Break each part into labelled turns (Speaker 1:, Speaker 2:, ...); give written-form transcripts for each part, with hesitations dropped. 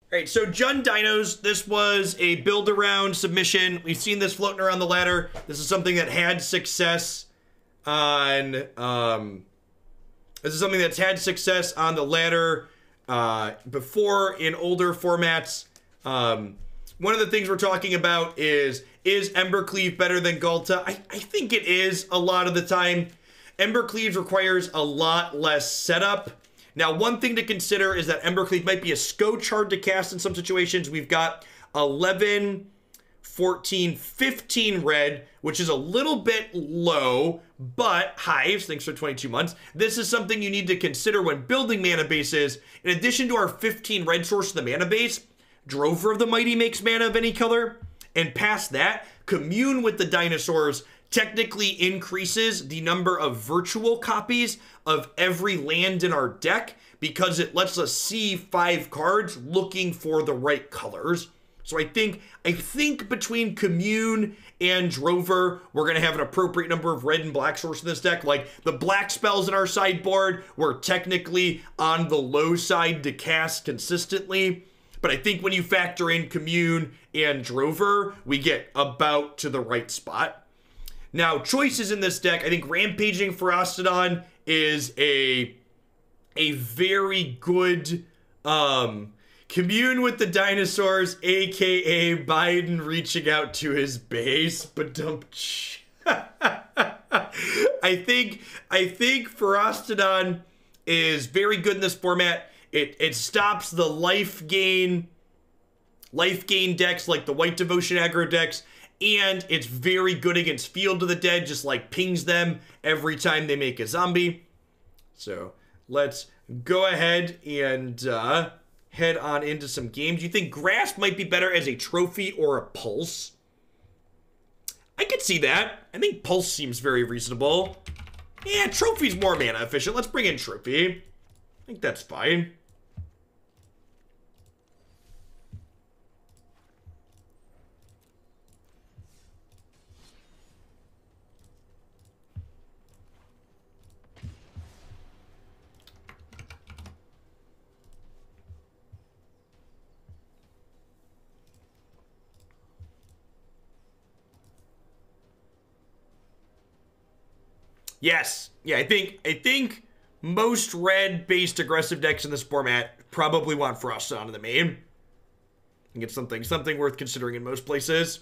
Speaker 1: All right, so Jund Dinos, this was a build-around submission. We've seen this floating around the ladder. This is something that had success on, this is something that's had success on the ladder before in older formats. One of the things we're talking about is Embercleave better than Ghalta? I think it is a lot of the time. Embercleave requires a lot less setup. Now, one thing to consider is that Embercleave might be a scotch hard to cast in some situations. We've got 11, 14, 15 red, which is a little bit low, but Hives, thanks for 22 months. This is something you need to consider when building mana bases. In addition to our 15 red source in the mana base, Drover of the Mighty makes mana of any color. And past that, Commune with the Dinosaurs technically increases the number of virtual copies of every land in our deck because it lets us see 5 cards looking for the right colors. So I think between Commune and Drover, we're going to have an appropriate number of red and black source in this deck. Like, the black spells in our sideboard were technically on the low side to cast consistently. But I think when you factor in Commune and Drover, we get about to the right spot. Now, choices in this deck, I think Rampaging Ferocidon is a very good Commune with the Dinosaurs, aka Biden reaching out to his base, but don't. I think Ferocidon is very good in this format. It stops the life gain decks like the White Devotion aggro decks. And it's very good against Field of the Dead, just like pings them every time they make a zombie. So let's go ahead and head on into some games. Do you think Grasp might be better as a trophy or a Pulse? I could see that. I think Pulse seems very reasonable. Yeah, Trophy's more mana efficient. Let's bring in Trophy. I think that's fine. Yes. Yeah, I think most red-based aggressive decks in this format probably want Ferocidon in the main. I think it's something worth considering in most places.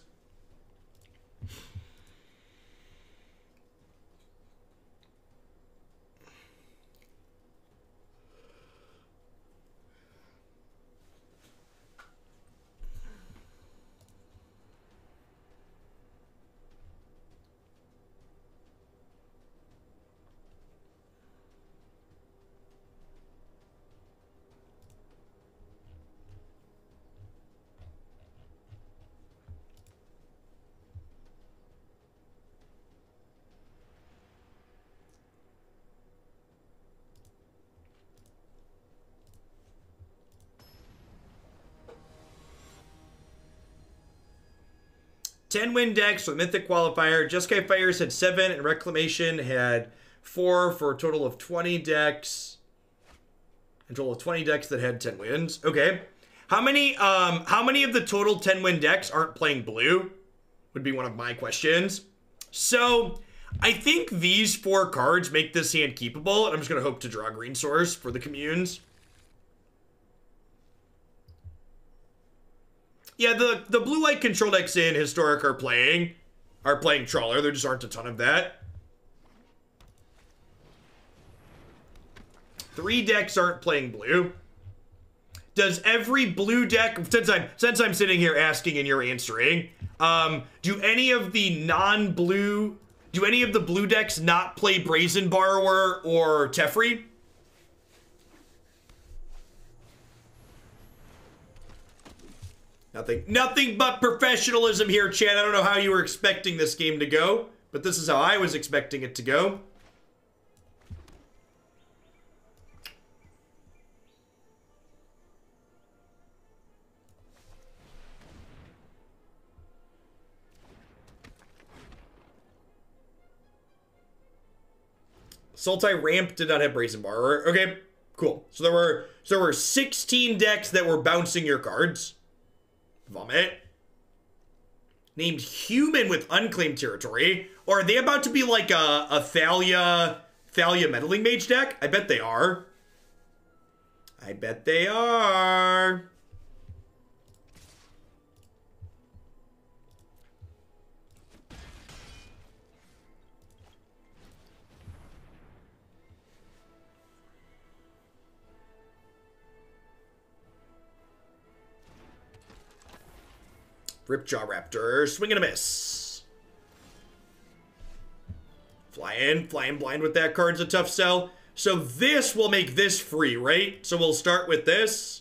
Speaker 1: Ten-win decks with Mythic Qualifier. Jeskai Fires had 7, and Reclamation had 4 for a total of 20 decks. A total of 20 decks that had 10 wins. Okay. How many of the total 10-win decks aren't playing blue? Would be one of my questions. So, I think these 4 cards make this hand keepable, and I'm just going to hope to draw green source for the communes. Yeah, the blue-white control decks in Historic are playing Trawler. There just aren't a ton of that. 3 decks aren't playing blue. Does every blue deck, since I'm sitting here asking and you're answering, do any of the blue decks not play Brazen Borrower or Teferi? Nothing but professionalism here, Chad. I don't know how you were expecting this game to go, but this is how I was expecting it to go. Sultai Ramp did not have Brazen Borrower. Okay. Cool. So there were 16 decks that were bouncing your cards. Vomit. Named Human with Unclaimed Territory. Or are they about to be like a Thalia Meddling Mage deck? I bet they are. I bet they are. Ripjaw Raptor, swing and a miss. Flying blind with that card's a tough sell. So this will make this free, right? So we'll start with this.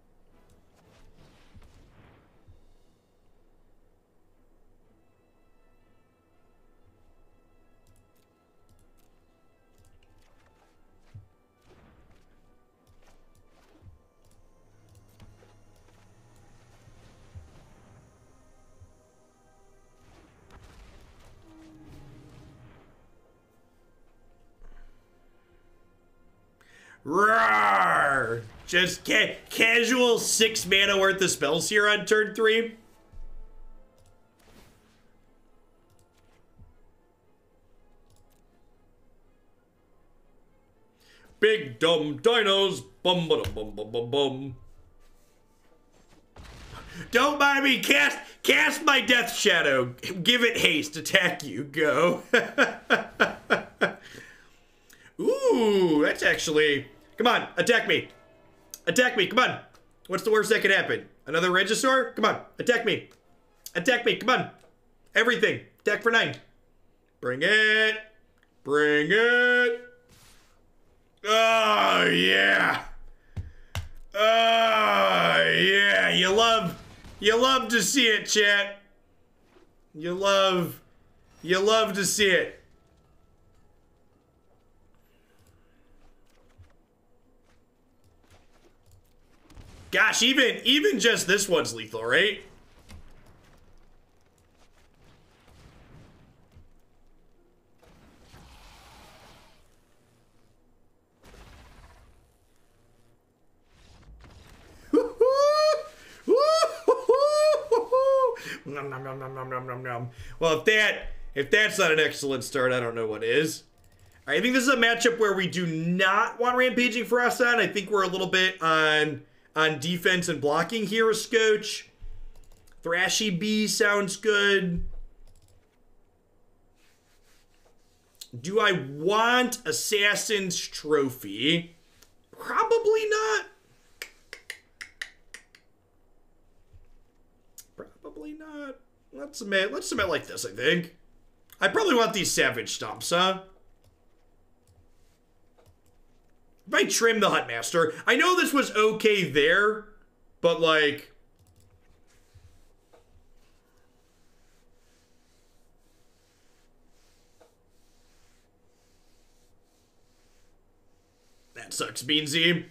Speaker 1: Roar! Just casual 6 mana worth of spells here on turn 3. Big dumb dinos. Bum bum bum bum bum bum. Don't mind me. Cast my Death Shadow. Give it haste. Attack you. Go. Ooh, that's actually... Come on, attack me. Attack me, come on. What's the worst that could happen? Another Regisaur? Come on, attack me. Attack me, come on. Everything. Attack for 9. Bring it. Bring it. Oh, yeah. Oh, yeah. You love to see it, chat. You love to see it. Gosh, even just this one's lethal, right? Nom, nom, nom, nom, nom, nom, nom, nom. Well, if that's not an excellent start, I don't know what is. All right, I think this is a matchup where we do not want Rampaging Ferocidon. I think we're a little bit on defense and blocking here with Scotch. Thrashy B sounds good. Do I want Assassin's Trophy? Probably not. Probably not. Let's submit like this, I think. I probably want these Savage Stomps, huh? If I trim the Huntmaster, I know this was okay there, but like... That sucks, Beansy.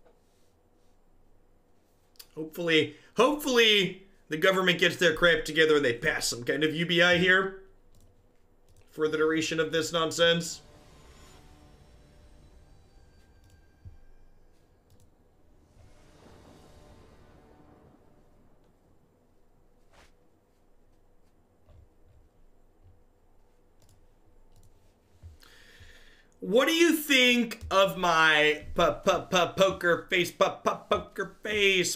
Speaker 1: Hopefully the government gets their crap together and they pass some kind of UBI here for the duration of this nonsense. What do you think of my poker face? Poker face.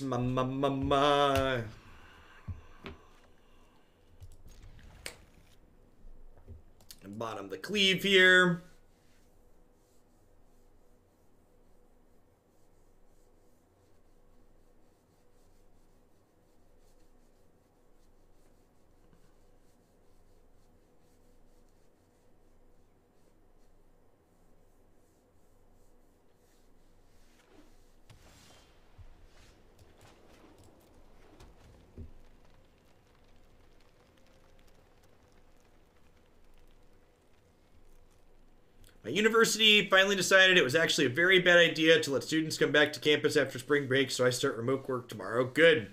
Speaker 1: Bottom the cleave here. My university finally decided it was actually a very bad idea to let students come back to campus after spring break, so I start remote work tomorrow. Good.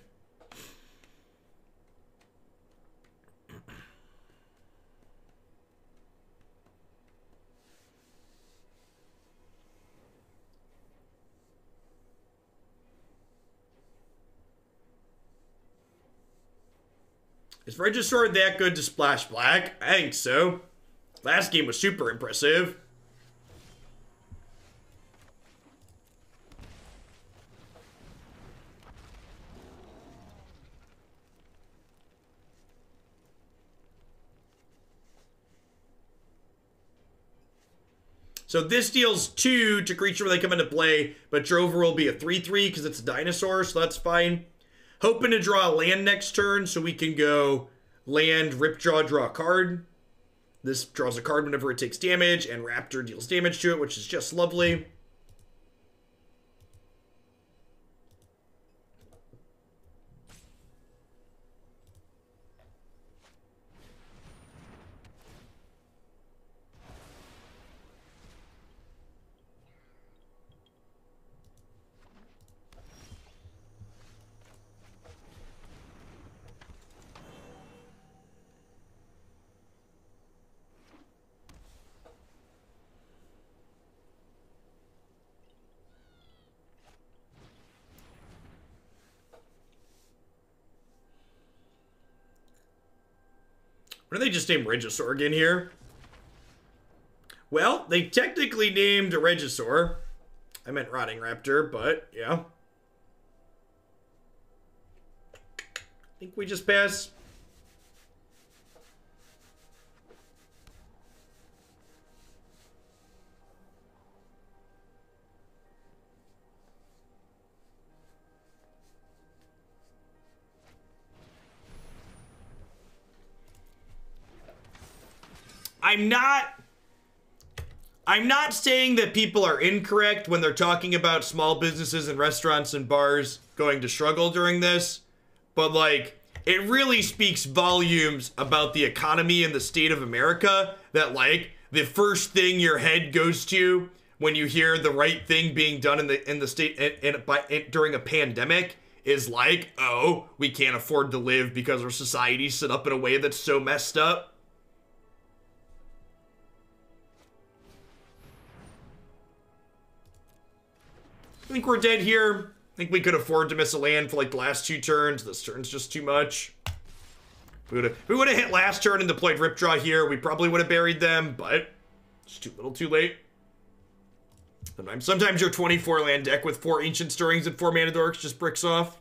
Speaker 1: Is Regisaur that good to splash black? I think so. Last game was super impressive. So this deals 2 to creature when they come into play, but Drover will be a 3/3 because it's a dinosaur, so that's fine. Hoping to draw a land next turn so we can go land, Ripjaw, draw a card. This draws a card whenever it takes damage, and Raptor deals damage to it, which is just lovely. What do they just name Regisaur again here? Well, they technically named a Regisaur. I meant Rotting Raptor, but yeah. I think we just pass. I'm not saying that people are incorrect when they're talking about small businesses and restaurants and bars going to struggle during this, but like, it really speaks volumes about the economy and the state of America that like the first thing your head goes to when you hear the right thing being done in the state during a pandemic is like, oh, we can't afford to live because our society's set up in a way that's so messed up. I think we're dead here. I think we could afford to miss a land for like the last 2 turns. This turn's just too much. If we would have hit last turn and deployed Ripjaw here, we probably would have buried them, but it's too little too late. Sometimes your 24 land deck with 4 Ancient Stirrings and 4 Mana Dorks just bricks off.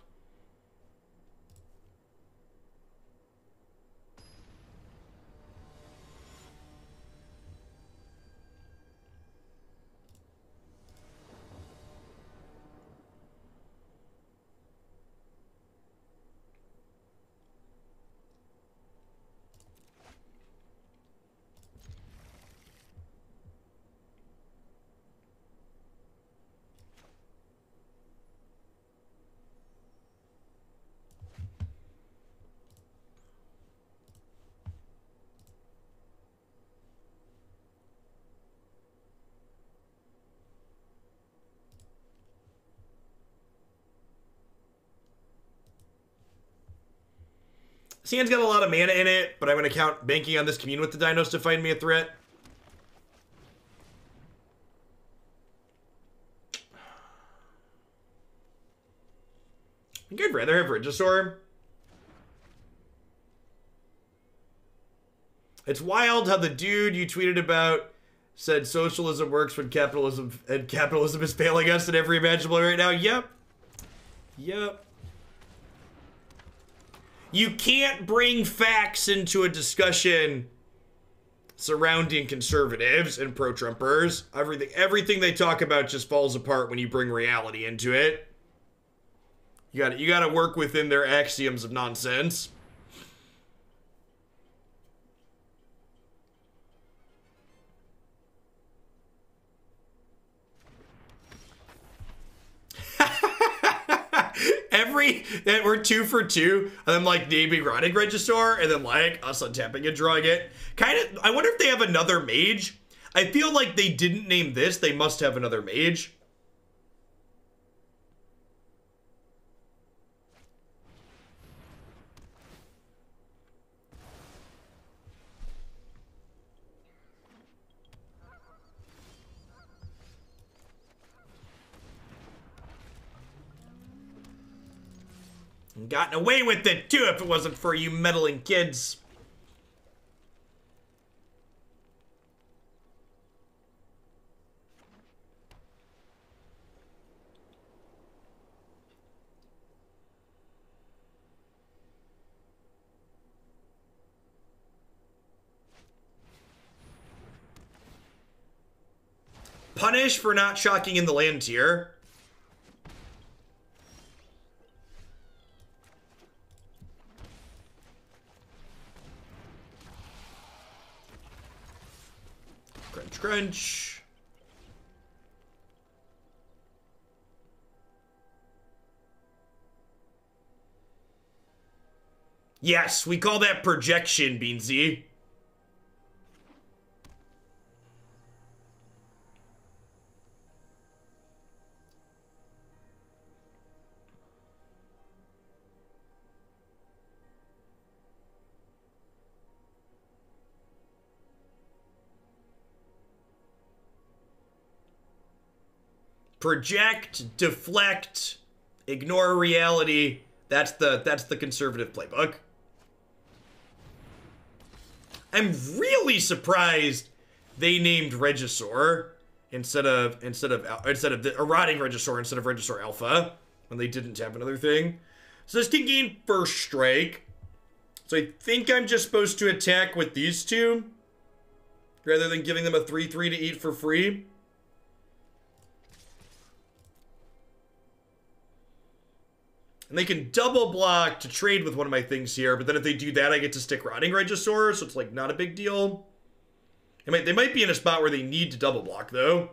Speaker 1: This hand's got a lot of mana in it, but I'm going to count banking on this Commune with the Dinos to find me a threat. I think I'd rather have Regisaur. It's wild how the dude you tweeted about said socialism works when capitalism is failing us in every imaginable way right now. Yep. Yep. You can't bring facts into a discussion surrounding conservatives and pro-Trumpers. Everything they talk about just falls apart when you bring reality into it. You gotta work within their axioms of nonsense. We're 2 for 2, and then like naming Rotting Regisaur, and then like us untapping and drawing it. I wonder if they have another mage. I feel like they didn't name this. They must have another mage. And gotten away with it too if it wasn't for you meddling kids. Punish for not shocking in the land tier. Crunch, crunch. Yes, we call that projection, Beansy. Project, deflect, ignore reality. That's the conservative playbook. I'm really surprised they named Regisaur instead of the Rotting Regisaur instead of Regisaur Alpha when they didn't have another thing. So this can gain first strike. So I think I'm just supposed to attack with these two rather than giving them a 3/3 to eat for free. And they can double block to trade with one of my things here, but then if they do that, I get to stick Rotting Regisaur, so it's like not a big deal. They might be in a spot where they need to double block though.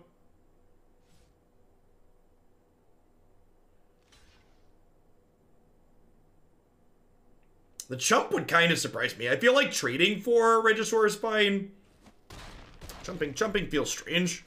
Speaker 1: The chump would kind of surprise me. I feel like trading for Regisaur is fine. Chumping feels strange.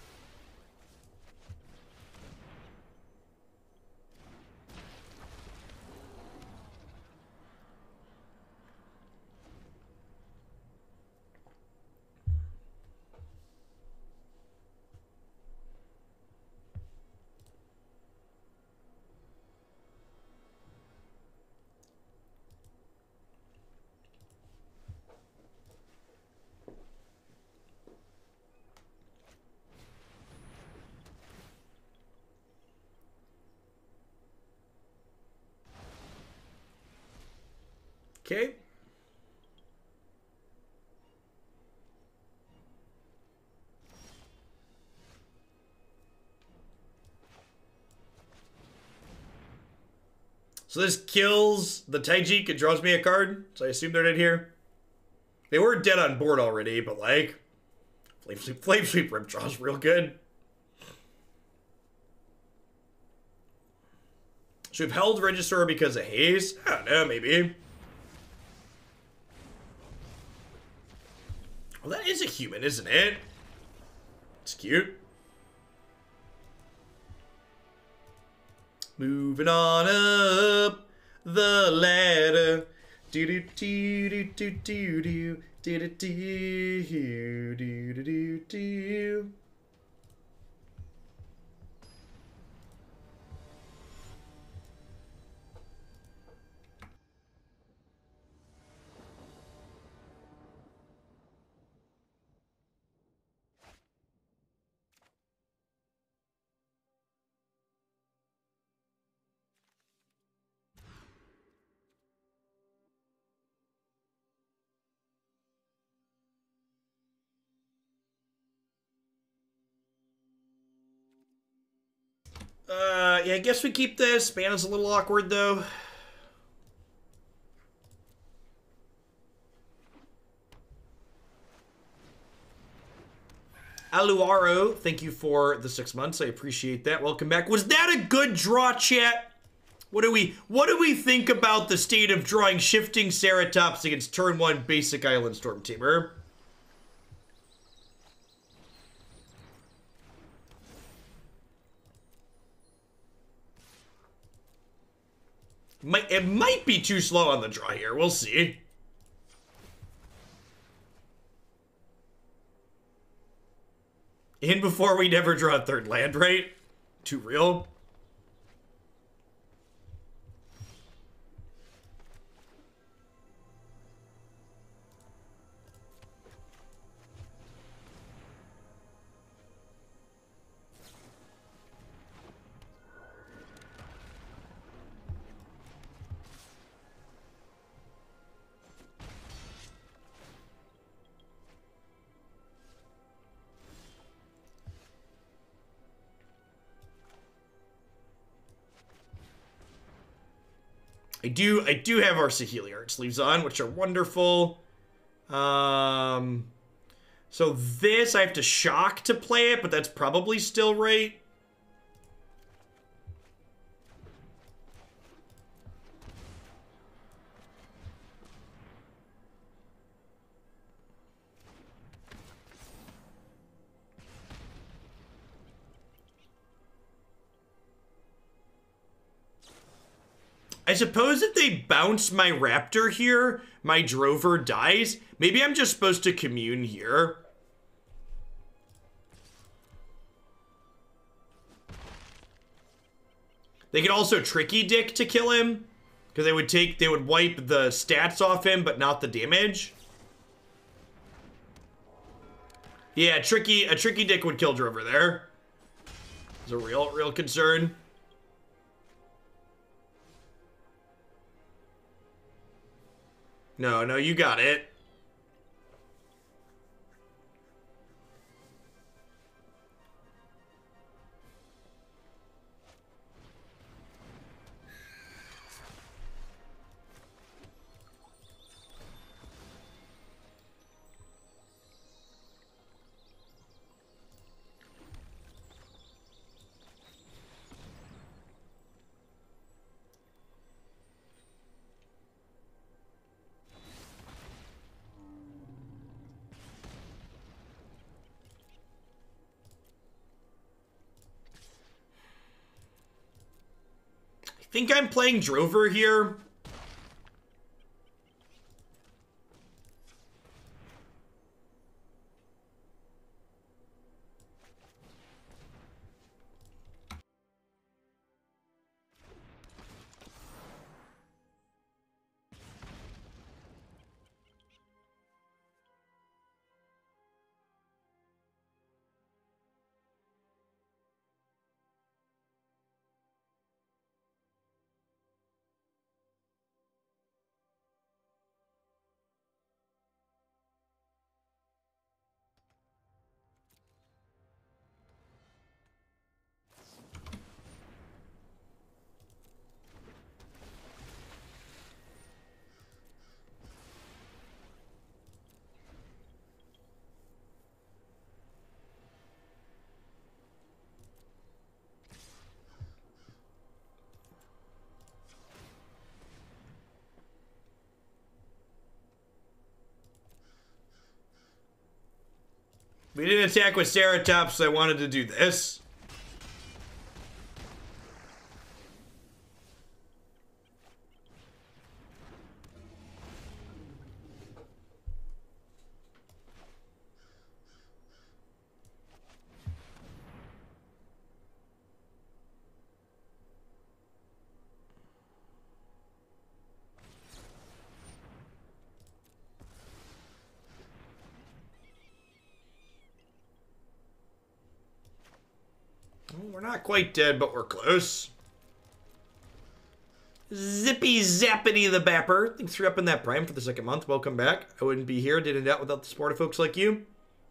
Speaker 1: Okay. So this kills the Taijik and draws me a card. So I assume they're dead here. They were dead on board already, but like Flame Sweep Rip draws real good. So we've held Regisaur because of haze? I don't know, maybe. Well, that is a human, isn't it? It's cute. Moving on up the ladder. Do do do do do do do do do do do do do. Yeah, I guess we keep this. Mana's a little awkward, though. Aluaro, thank you for the 6 months. I appreciate that. Welcome back. Was that a good draw, chat? What do we think about the state of drawing Shifting Ceratops against turn 1 basic Island Storm Tamer? It might be too slow on the draw here. We'll see. In before we never draw a third land, right? Too real. I do have our Saheeli art sleeves on, which are wonderful. So this, I have to shock to play it, but that's probably still right. I suppose if they bounce my Raptor here, my Drover dies. Maybe I'm just supposed to commune here. They could also Tricky Dick to kill him, because they would wipe the stats off him, but not the damage. Yeah, a Tricky Dick would kill Drover there. It's a real concern. No, you got it. I think I'm playing Drover here. We didn't attack with Ceratops, so I wanted to do this. We're not quite dead, but we're close. Zippy Zappity the Bapper. Thanks for upping that Prime for the second month. Welcome back. I wouldn't be here, didn't doubt, without the support of folks like you.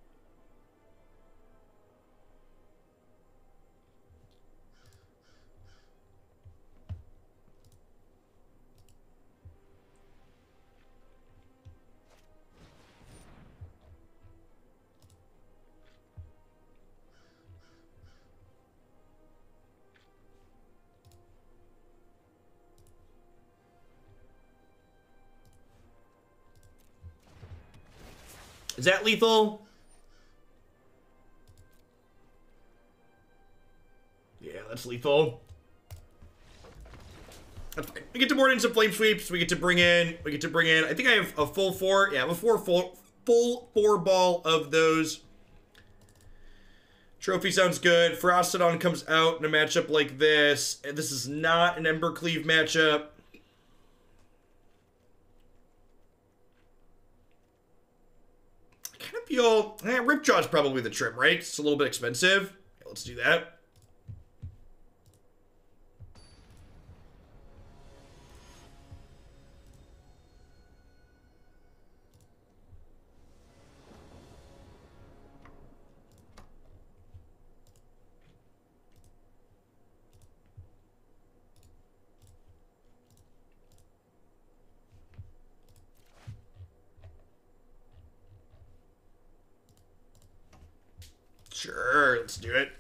Speaker 1: Is that lethal? Yeah, that's lethal. That's fine. We get to board in some flame sweeps. We get to bring in. I think I have a full 4. Yeah, I have a full 4 ball of those. Trophy sounds good. Frostodon comes out in a matchup like this. And this is not an Embercleave matchup. I kind of feel... Ripjaw's probably the trim, right? It's a little bit expensive. Okay, let's do that. Sure, let's do it.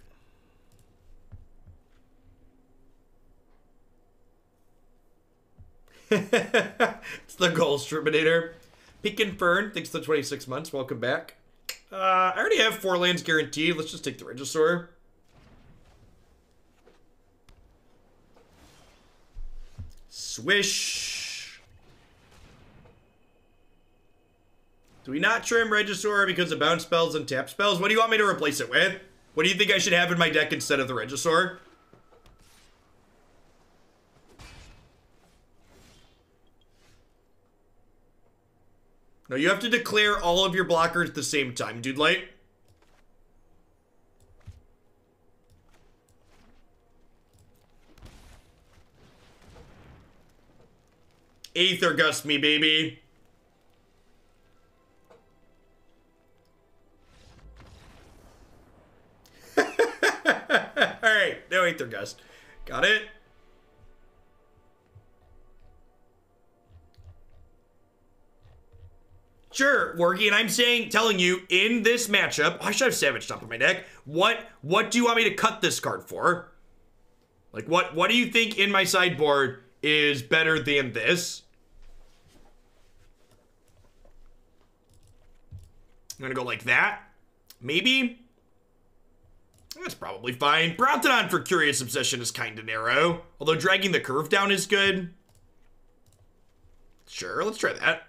Speaker 1: It's the Goals Terminator. Pekin Fern, thanks for the 26 months. Welcome back. I already have 4 lands guaranteed. Let's just take the Regisaur. Swish. Do we not trim Regisaur because of bounce spells and tap spells? What do you want me to replace it with? What do you think I should have in my deck instead of the Regisaur? No, you have to declare all of your blockers at the same time, dude. Light. Aether Gust me, baby. Alright, no Aether Gust. Got it? Sure, Worky, and I'm telling you, in this matchup, I should have Savage Stomp in my deck. What do you want me to cut this card for? Like, what do you think in my sideboard is better than this? I'm gonna go like that. Maybe? That's probably fine. Brontodon for Curious Obsession is kind of narrow. Although dragging the curve down is good. Sure, let's try that.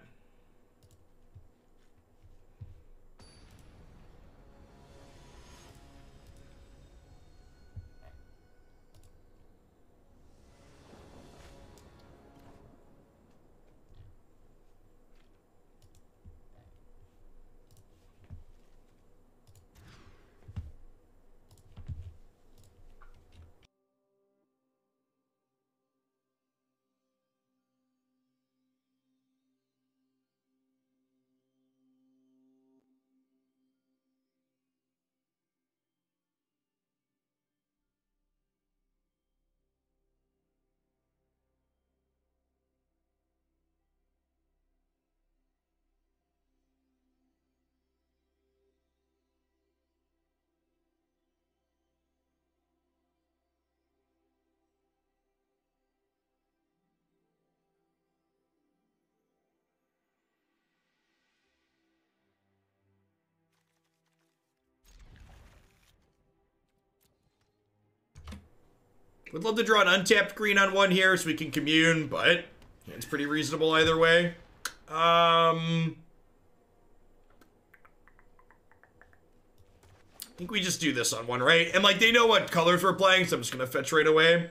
Speaker 1: Would love to draw an untapped green on one here so we can commune, but it's pretty reasonable either way. I think we just do this on one, right? And like, they know what colors we're playing, so I'm just gonna fetch right away.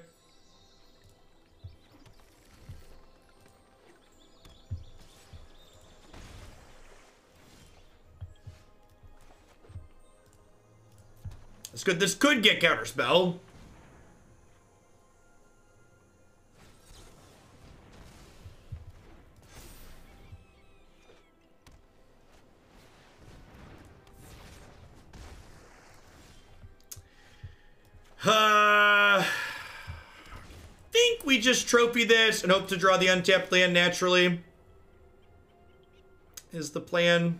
Speaker 1: That's good. This could get counterspell. Think we just trophy this and hope to draw the untapped land naturally. Is the plan.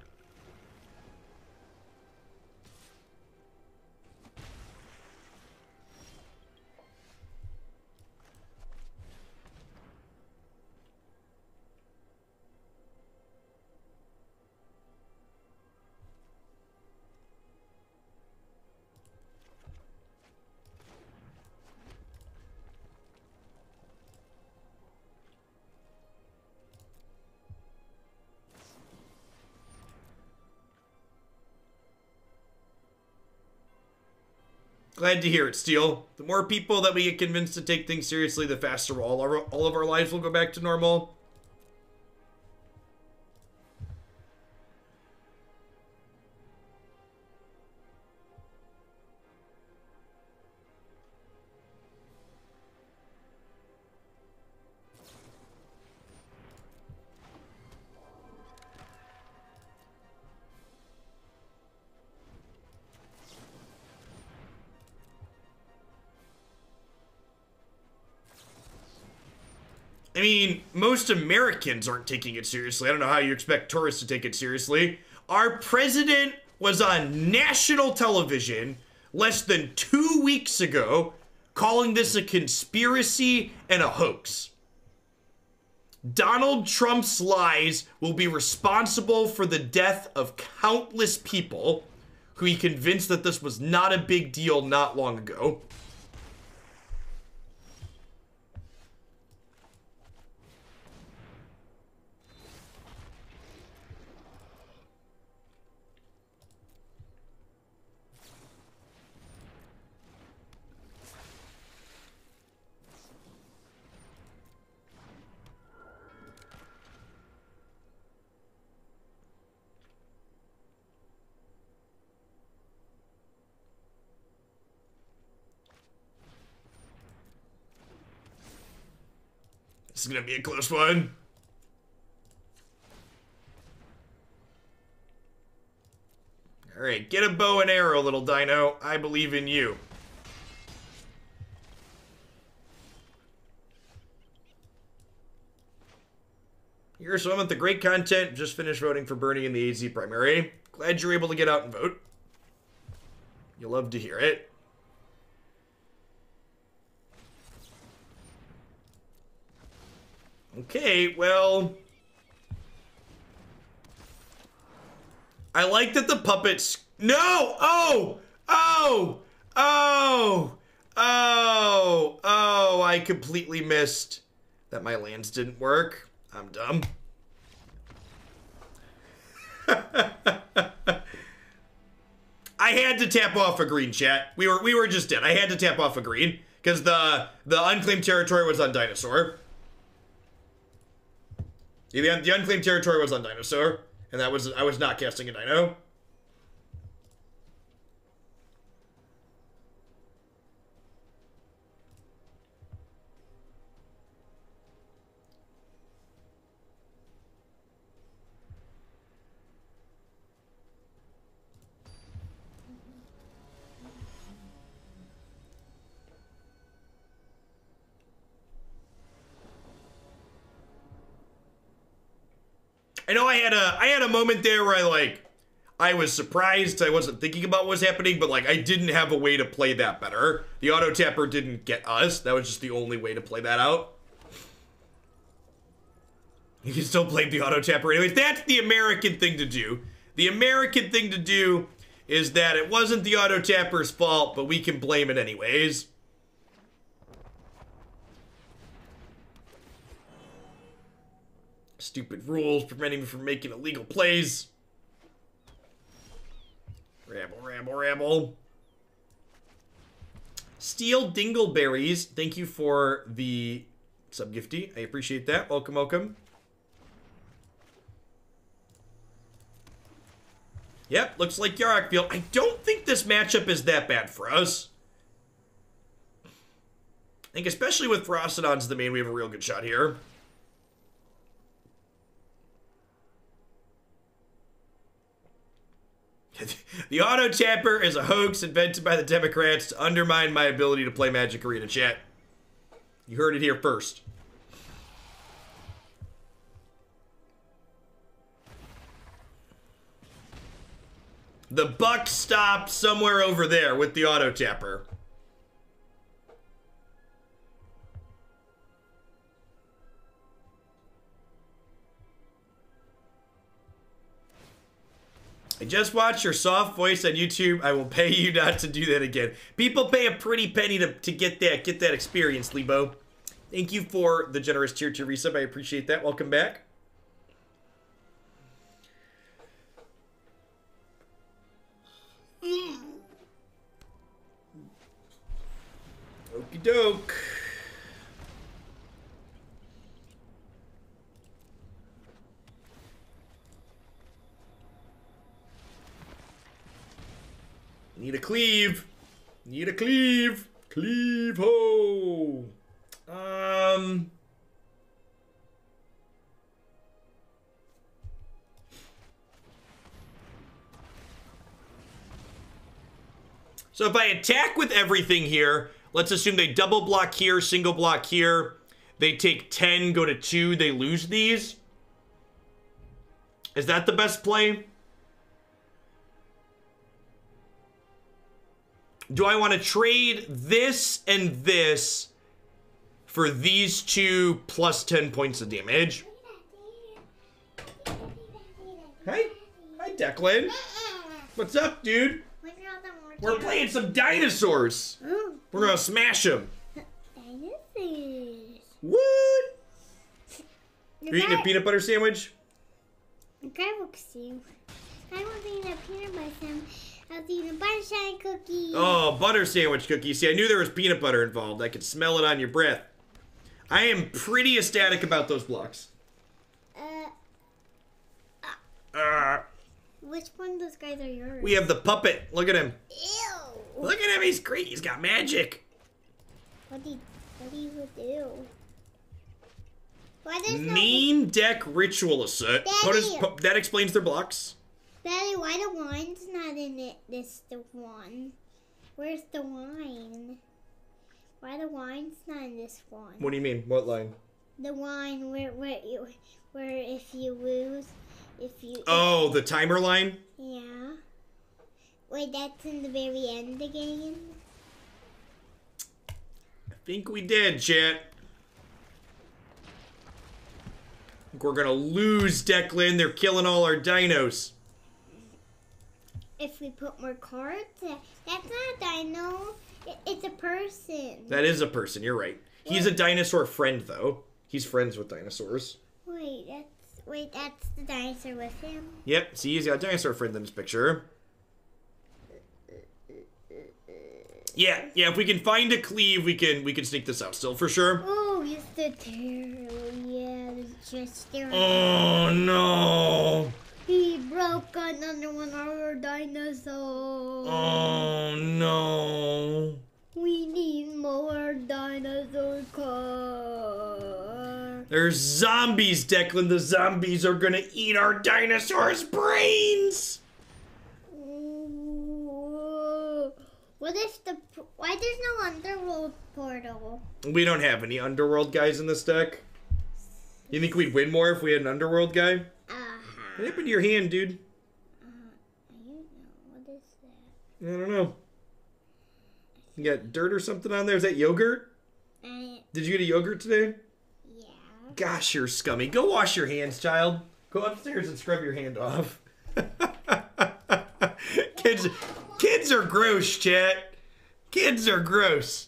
Speaker 1: Glad to hear it, Steel. The more people that we get convinced to take things seriously, the faster all of our lives will go back to normal. I mean, most Americans aren't taking it seriously. I don't know how you expect tourists to take it seriously. Our president was on national television less than 2 weeks ago, calling this a conspiracy and a hoax. Donald Trump's lies will be responsible for the death of countless people who he convinced that this was not a big deal not long ago. This is gonna be a close one. All right, get a bow and arrow, little dino. I believe in you. Here's some of the great content. Just finished voting for Bernie in the AZ primary. Glad you're able to get out and vote. You'll love to hear it. Okay, well, I like that the puppets. No! Oh! Oh! Oh! Oh! Oh! I completely missed that my lands didn't work. I'm dumb. I had to tap off a green, chat. We were just dead. I had to tap off a green because the unclaimed territory was on dinosaur. The unclaimed territory was on dinosaur, and I was not casting a dino. I know I had a moment there where I was surprised. I wasn't thinking about what was happening, but I didn't have a way to play that better. The auto tapper didn't get us. That was just the only way to play that out. You can still blame the auto tapper anyways. That's the American thing to do. The American thing to do is that it wasn't the auto tapper's fault, but we can blame it anyways. Stupid rules preventing me from making illegal plays. Rabble, rabble, rabble. Steel Dingleberries, thank you for the sub-gifty. I appreciate that. Welcome, welcome. Yep, looks like Yarok Field. I don't think this matchup is that bad for us. I think especially with Ferocidon's the main, we have a real good shot here. The auto tapper is a hoax invented by the Democrats to undermine my ability to play Magic Arena, chat. You heard it here first. The buck stopped somewhere over there with the auto tapper. I just watched your soft voice on YouTube. I will pay you not to do that again. People pay a pretty penny to get that experience, Lebo. Thank you for the generous tier 2 resub. I appreciate that. Welcome back. Okie doke. Need a cleave. Need a cleave. Cleave ho. So if I attack with everything here, let's assume they double block here, single block here. They take 10, go to 2, they lose these. Is that the best play? Do I want to trade this and this for these two plus 10 points of damage? Hi. Hi, Declan. What's up, dude? We're playing some dinosaurs. We're going to smash them.
Speaker 2: Dinosaurs.
Speaker 1: What? You're eating a peanut butter sandwich?
Speaker 2: I was eating a peanut butter sandwich. I was eating a buttershine cookie.
Speaker 1: Oh, butter sandwich cookie. See, I knew there was peanut butter involved. I could smell it on your breath. I am pretty ecstatic about those blocks.
Speaker 2: Which one of those guys are yours?
Speaker 1: We have the puppet. Look at him.
Speaker 2: Ew.
Speaker 1: Look at him. He's great. He's got magic.
Speaker 2: What do you do? Why there's no...
Speaker 1: Main deck ritualist. That explains their blocks.
Speaker 2: Daddy, why the wine's not in it? The one. Where's the wine? Why the wine's not in this one?
Speaker 1: What do you mean? What line?
Speaker 2: The wine where if you lose,
Speaker 1: Oh, the timer line?
Speaker 2: Yeah. Wait, that's in the very end of the game?
Speaker 1: I think we did, chat. I think we're gonna lose, Declan. They're killing all our dinos.
Speaker 2: If we put more cards, that's not a dino. It's a person.
Speaker 1: That is a person. You're right. He's a dinosaur friend, though. He's friends with dinosaurs.
Speaker 2: Wait, that's the dinosaur with him.
Speaker 1: Yep. See, he's got a dinosaur friend in this picture. Yeah. If we can find a cleave, we can sneak this out still for sure.
Speaker 2: Oh, it's the tail. Yeah, it's just there.
Speaker 1: Oh no.
Speaker 2: He broke another one of our dinosaurs.
Speaker 1: Oh no.
Speaker 2: We need more dinosaur cards.
Speaker 1: There's zombies, Declan. The zombies are gonna eat our dinosaurs' brains.
Speaker 2: Why there's no underworld portal?
Speaker 1: We don't have any underworld guys in this deck. You think we'd win more if we had an underworld guy? What happened to your hand, dude?
Speaker 2: I don't know. What is that?
Speaker 1: I don't know. You got dirt or something on there? Is that yogurt? Did you get a yogurt today?
Speaker 2: Yeah.
Speaker 1: Gosh, you're scummy. Go wash your hands, child. Go upstairs and scrub your hand off. Kids are gross, chat. Kids are gross.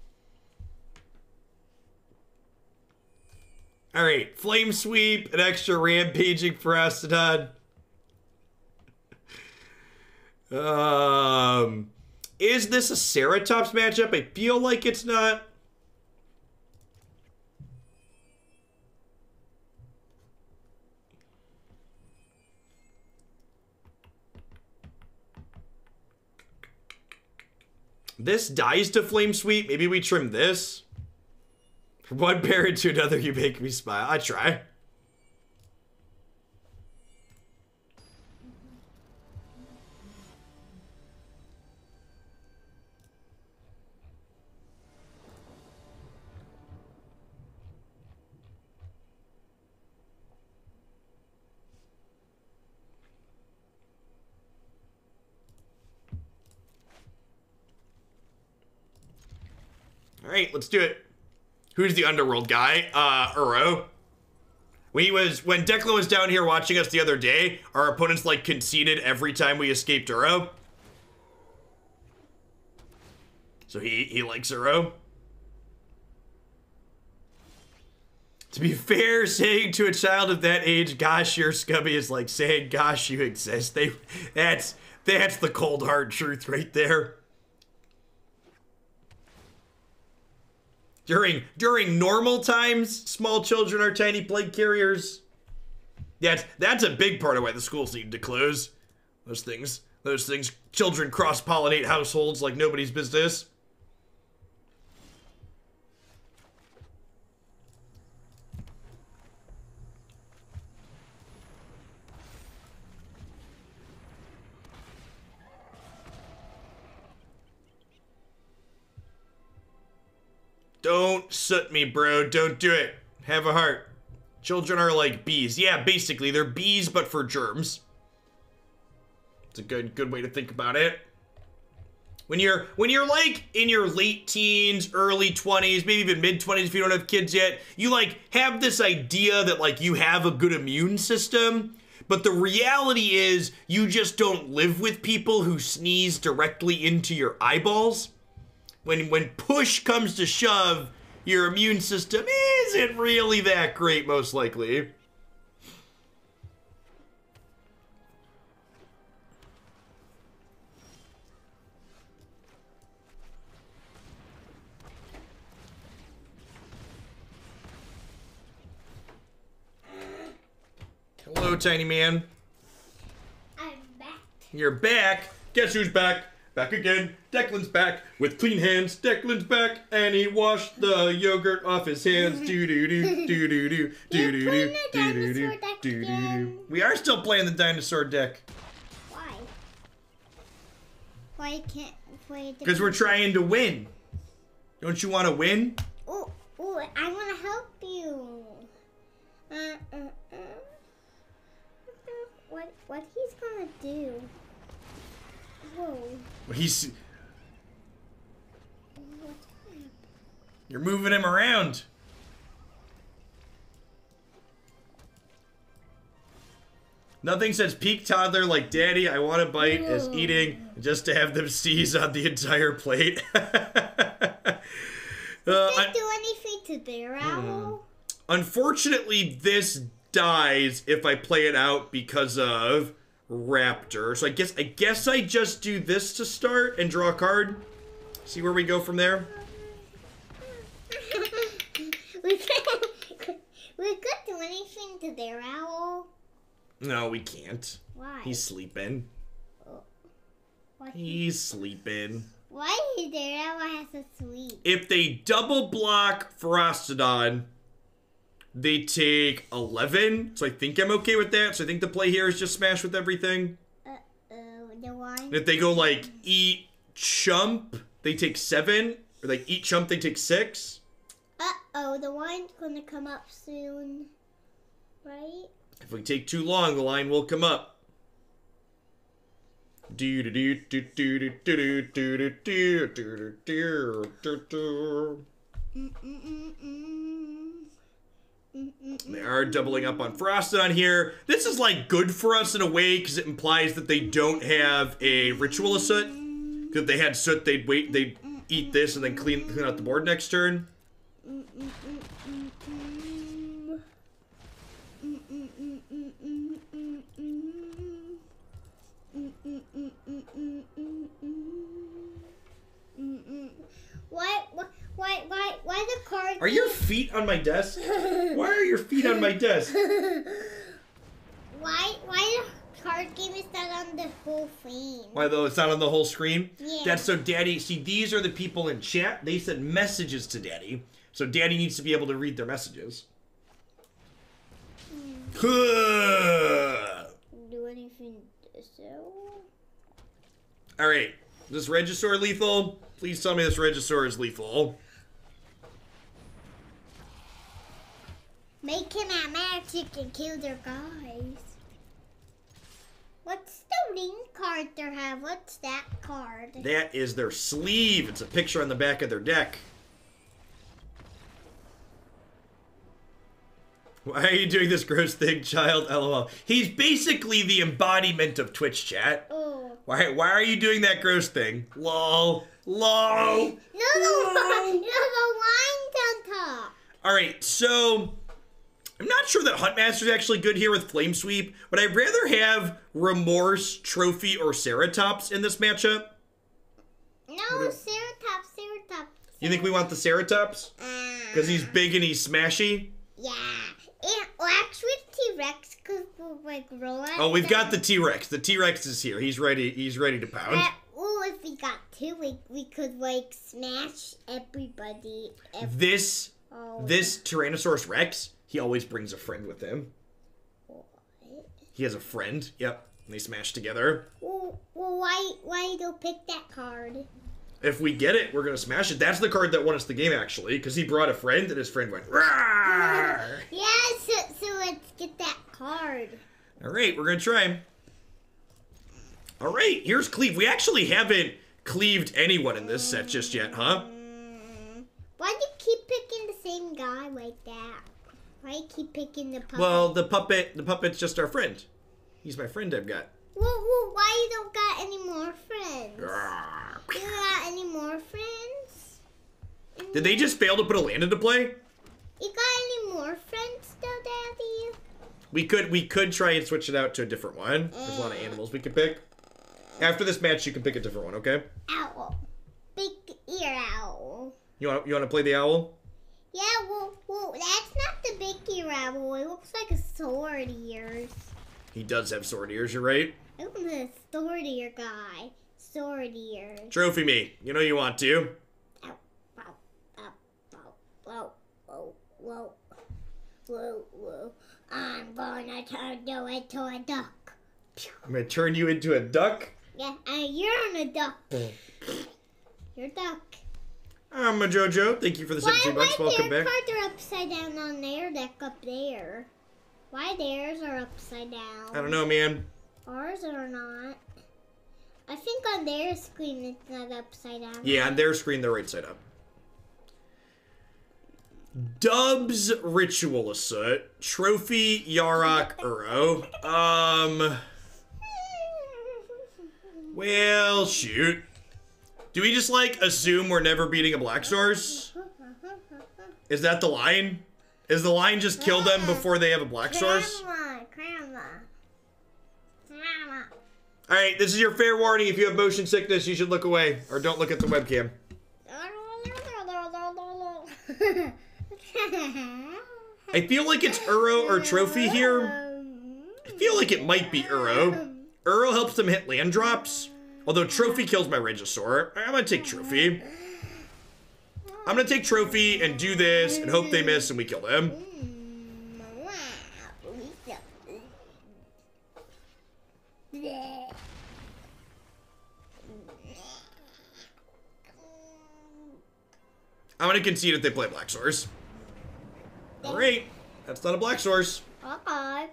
Speaker 1: All right, flame sweep, an extra rampaging for Astrodon. Is this a Ceratops matchup? I feel like it's not. This dies to flame sweep. Maybe we trim this. From one parent to another, you make me smile. I try. All right, let's do it. Who's the underworld guy? Uro. When Declan was down here watching us the other day, our opponents like conceded every time we escaped Uro. So he likes Uro. To be fair, saying to a child of that age, "Gosh, you're scummy," is like saying, "Gosh, you exist." That's the cold hard truth right there. During normal times, small children are tiny plague carriers. That's a big part of why the schools need to close. Those things, children cross-pollinate households like nobody's business. Don't soot me, bro. Don't do it. Have a heart. Children are like bees. Yeah, basically, they're bees, but for germs. It's a good way to think about it. When you're like in your late teens, early 20s, maybe even mid 20s if you don't have kids yet, you like have this idea that like you have a good immune system, but the reality is you just don't live with people who sneeze directly into your eyeballs. When push comes to shove, your immune system isn't really that great, most likely. Hello, tiny man.
Speaker 2: I'm back.
Speaker 1: You're back. Guess who's back? Back again. Declan's back with clean hands. Declan's back, and he washed the yogurt off his hands. Do do do do do do do do do do do do do. We are still playing the dinosaur deck.
Speaker 2: Why? Why can't play the?
Speaker 1: Because we're trying to win. Don't you want to win?
Speaker 2: Oh, I want to help you. What he's gonna do? Whoa.
Speaker 1: He's. You're moving him around. Nothing says peak toddler like daddy, I want a bite, as eating just to have them seize on the entire plate.
Speaker 2: Can't do anything to Bear Owl.
Speaker 1: Unfortunately, this dies if I play it out because of Raptor. So I guess I just do this to start and draw a card. See where we go from there.
Speaker 2: we could do anything to Bear Owl.
Speaker 1: No, we can't.
Speaker 2: Why?
Speaker 1: He's sleeping.
Speaker 2: Why?
Speaker 1: He's sleeping.
Speaker 2: Why Bear Owl has to sleep?
Speaker 1: If they double block Ferostodon, they take 11. So I think I'm okay with that. So I think the play here is just smash with everything.
Speaker 2: The one.
Speaker 1: If they go like eat chump, they take 7. Or like eat chump, they take 6.
Speaker 2: The wine's gonna come up soon. Right?
Speaker 1: If we take too long, the line will come up. Do do do do do do do do do do do do. They are doubling up on Ferostodon here. This is like good for us in a way because it implies that they don't have a ritual of soot. Because if they had soot, they'd eat this and then clean out the board next turn.
Speaker 2: Why the card?
Speaker 1: Are your feet on my desk? Why are your feet on my desk?
Speaker 2: Why the card game is not on the whole thing?
Speaker 1: Why though it's not on the whole screen?
Speaker 2: Yeah.
Speaker 1: That's so Daddy. See, these are the people in chat. They sent messages to Daddy, so Daddy needs to be able to read their messages.
Speaker 2: Do anything so?
Speaker 1: All right, is this Regisaur lethal? Please tell me this Regisaur is lethal.
Speaker 2: Making that magic and kill their guys. What's the ring card they have? What's that card?
Speaker 1: That is their sleeve. It's a picture on the back of their deck. Why are you doing this gross thing, child? LOL. He's basically the embodiment of Twitch chat.
Speaker 2: Oh.
Speaker 1: Why are you doing that gross thing? LOL. LOL.
Speaker 2: No, the line's on top.
Speaker 1: Alright, so I'm not sure that Huntmaster's actually good here with Flame Sweep, but I'd rather have Remorse, Trophy, or Ceratops in this matchup.
Speaker 2: No, Ceratops.
Speaker 1: You think we want the Ceratops? Because he's big and he's smashy?
Speaker 2: Yeah. And actually T-Rex because we'll like roll at
Speaker 1: Oh, we've got the T-Rex. The T-Rex is here. He's ready to pound.
Speaker 2: If we got two, we could like smash everybody.
Speaker 1: This Tyrannosaurus Rex, he always brings a friend with him.
Speaker 2: What?
Speaker 1: He has a friend. Yep. And they smash together.
Speaker 2: Well, why don't pick that card?
Speaker 1: If we get it, we're going to smash it. That's the card that won us the game, actually, because he brought a friend, and his friend went, Rawr!
Speaker 2: Yeah, so let's get that card.
Speaker 1: All right, we're going to try. All right, here's Cleve. We actually haven't cleaved anyone in this set just yet, huh?
Speaker 2: Why do you keep picking the same guy like that? Why do you keep picking the puppet?
Speaker 1: Well, the puppet's just our friend. He's my friend I've got.
Speaker 2: Well, why you don't got any more friends? You don't got any more friends?
Speaker 1: Did they just fail to put a land into play?
Speaker 2: You got any more friends still, Daddy?
Speaker 1: We could try and switch it out to a different one. There's a lot of animals we could pick. After this match, you can pick a different one, okay?
Speaker 2: Owl. Big ear owl.
Speaker 1: You want to play the owl?
Speaker 2: Yeah, well, that's not the big ear owl. It looks like a sword ears.
Speaker 1: He does have sword ears, you're right.
Speaker 2: I want the sword ear guy. Sword ears.
Speaker 1: Trophy me. You know you want to.
Speaker 2: Ow, ow, ow, ow, whoa, whoa, whoa, whoa. I'm gonna turn you into a duck.
Speaker 1: I'm going to turn you into a duck.
Speaker 2: Yeah, you're a duck. You're a duck.
Speaker 1: I'm a JoJo. Thank you for the 17 bucks. Welcome back.
Speaker 2: Why their cards are upside down on their deck up there? Why theirs are upside down?
Speaker 1: I don't know, man.
Speaker 2: Ours are not. I think on their screen it's not upside down.
Speaker 1: Yeah, on their screen, they're right side up. Dubs Ritualist, Trophy Yarok Uro. Well, shoot. Do we just, like, assume we're never beating a Black Source? Is that the line? Is the line just kill them before they have a Black Source? Alright, this is your fair warning. If you have motion sickness, you should look away. Or don't look at the webcam. I feel like it's Uro or Trophy here. I feel like it might be Uro. Uro helps them hit land drops. Although Trophy kills my Regisaur. I'm gonna take Trophy. I'm gonna take Trophy and do this and hope they miss and we kill them. I'm gonna concede if they play Black Source. Alright, that's not a Black Source.
Speaker 2: Okay.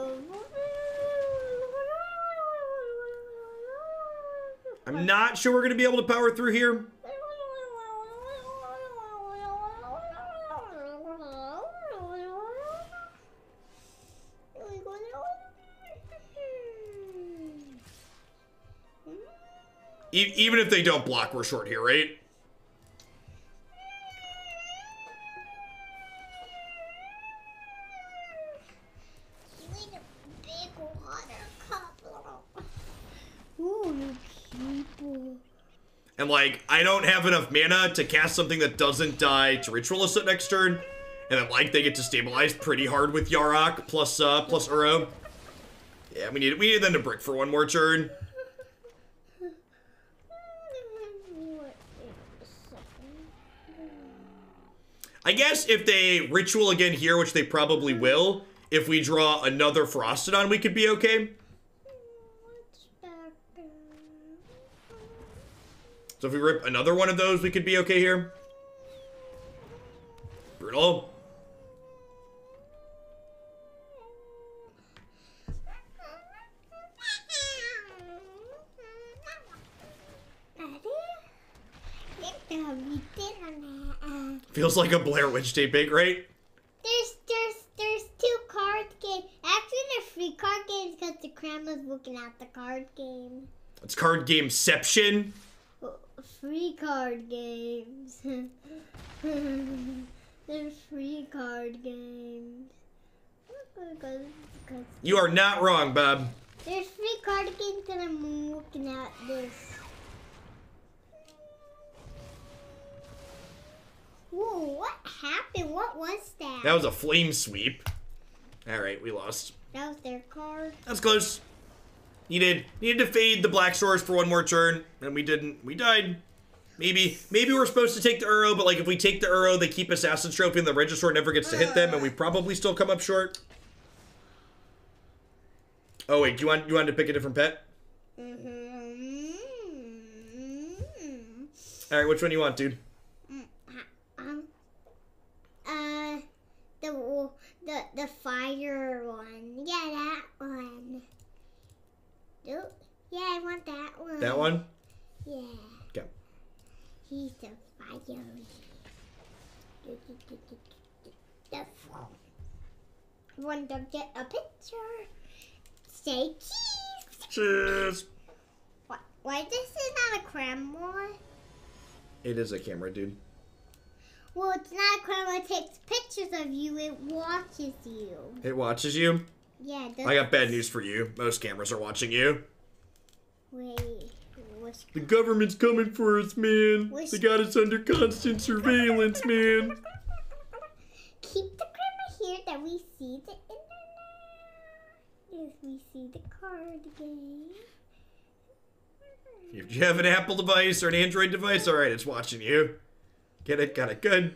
Speaker 1: I'm not sure we're gonna be able to power through here. Even if they don't block, we're short here, right? And like, I don't have enough mana to cast something that doesn't die to Ritualist next turn. And then like, they get to stabilize pretty hard with Yarok plus Uro. Yeah, we need them to brick for one more turn. I guess if they Ritual again here, which they probably will, if we draw another Frostodon, we could be okay. So if we rip another one of those, we could be okay here. Brutal. Feels like a Blair Witch tape bake, right?
Speaker 2: There's two card games. Actually, they're free card games because the grandma's looking at the card game.
Speaker 1: It's card gameception.
Speaker 2: Free card games. They're free card games.
Speaker 1: You are not wrong, Bob.
Speaker 2: There's free card games and I'm looking at this. Whoa, what happened? What was that?
Speaker 1: That was a flame sweep. Alright, we lost.
Speaker 2: That was their card.
Speaker 1: That's close. Needed to fade the Black Source for one more turn, and we didn't. We died. Maybe we're supposed to take the Uro, but like if we take the Uro, they keep Assassin's Trophy and the Regisaur never gets to hit them, and we probably still come up short. Oh wait, do you want to pick a different pet? Alright, which one do you want, dude?
Speaker 2: The fire one. Yeah, that one. Yeah, I want that one.
Speaker 1: That one?
Speaker 2: Yeah. He's a fire. The phone. Want to get a picture? Say cheese.
Speaker 1: Cheers.
Speaker 2: What? Why this is not a camera?
Speaker 1: It is a camera, dude.
Speaker 2: Well, it's not a camera. It takes pictures of you. It watches you.
Speaker 1: It watches you?
Speaker 2: Yeah.
Speaker 1: I got bad news for you. Most cameras are watching you.
Speaker 2: Wait. What's...
Speaker 1: The government's coming for us, man. They got us under constant surveillance, man.
Speaker 2: Keep the camera here that we see the internet. If we see the card game.
Speaker 1: If you have an Apple device or an Android device, all right, it's watching you. Get it? Got it. Good.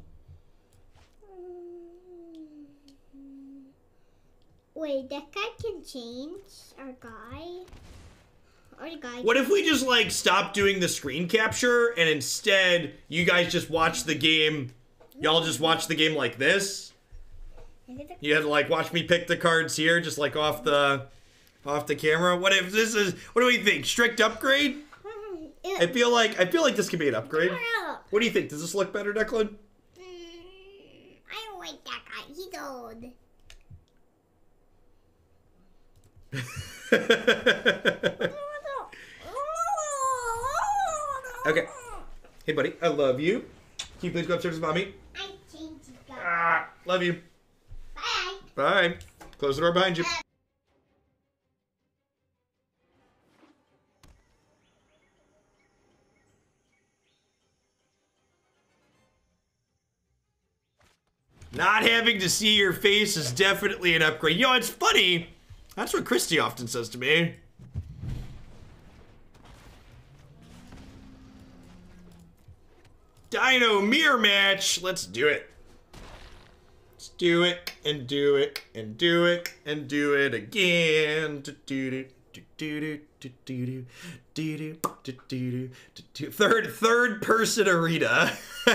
Speaker 2: Wait, that guy can change our guy? Or the guy...
Speaker 1: What if we just, like, stop doing the screen capture and instead you guys just watch the game? Y'all just watch the game like this? You had to, like, watch me pick the cards here, just, like, off the camera? What if this is... What do we think? Strict upgrade? I feel like this could be an upgrade. What do you think? Does this look better, Declan?
Speaker 2: I don't like that guy. He's old.
Speaker 1: Okay. Hey, buddy. I love you. Can you please go upstairs with mommy?
Speaker 2: I changed the guy.
Speaker 1: Ah, love you.
Speaker 2: Bye.
Speaker 1: Bye. Close the door behind you. Not having to see your face is definitely an upgrade. You know, it's funny. That's what Christy often says to me. Dino mirror match. Let's do it. Let's do it and do it and do it and do it again. Third person arena.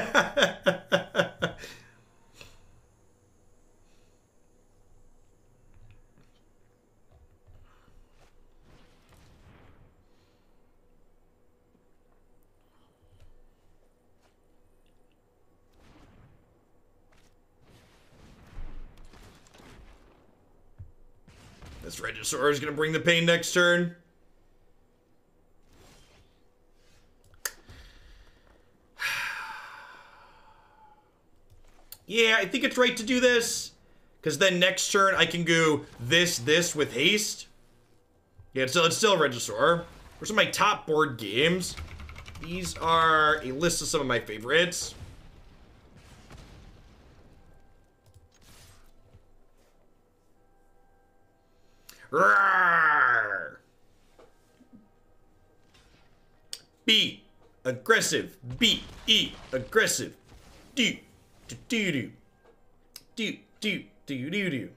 Speaker 1: This Regisaur is going to bring the pain next turn. Yeah, I think it's right to do this. Because then next turn I can go this with haste. Yeah, it's still Regisaur. Where's some of my top board games? These are a list of some of my favorites. Rawr! B, aggressive. B, E, aggressive. Do, do, do, do. Do, do, do, do, do.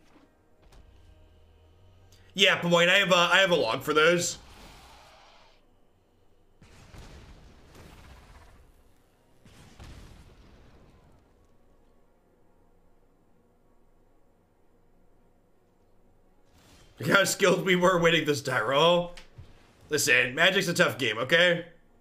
Speaker 1: Yeah, but wait, I have a log for those. Look how skilled we were winning this die roll. Listen, Magic's a tough game, okay?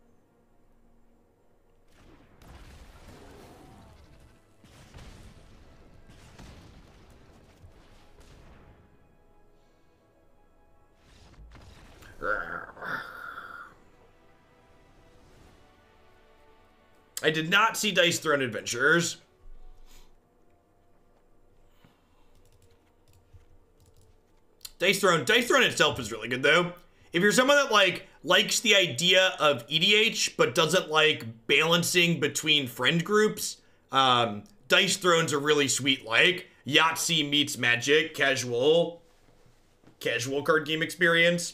Speaker 1: I did not see Dice Throne Adventures. Dice Throne itself is really good though. If you're someone that likes the idea of EDH but doesn't like balancing between friend groups, Dice Throne's a really sweet Yahtzee meets Magic casual card game experience.